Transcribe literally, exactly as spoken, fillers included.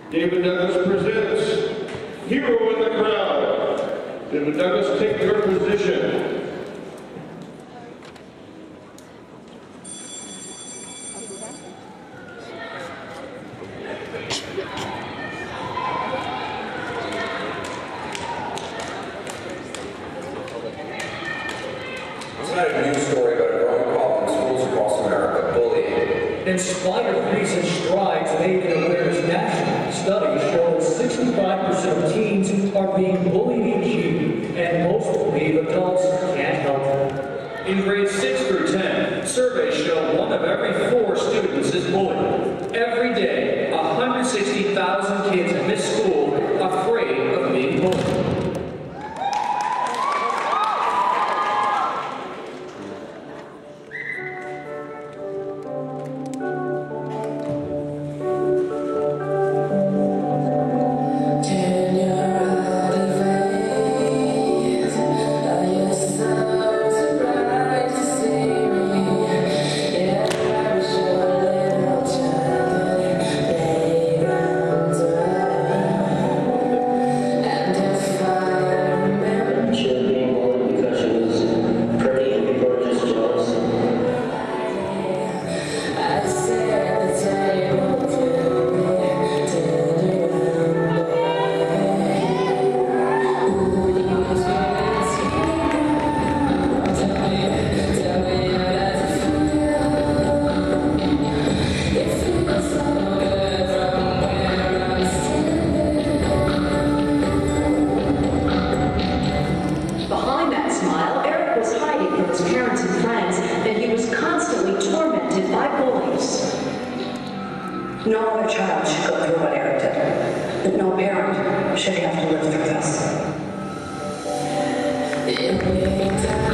David Douglas presents Hero in the Crowd. David Douglas, take your position. Tonight, a news story about a growing problem in schools across America, bullying. In spite of recent strides made in awareness nationally, studies show that sixty-five percent of teens are being bullied each year, and most believe adults can't help them. In grades six through ten, surveys show one of every four students is bullied. Every day, one hundred sixty thousand kids miss school afraid of being bullied. No other child should go through what Eric did, but no parent should have to live through this.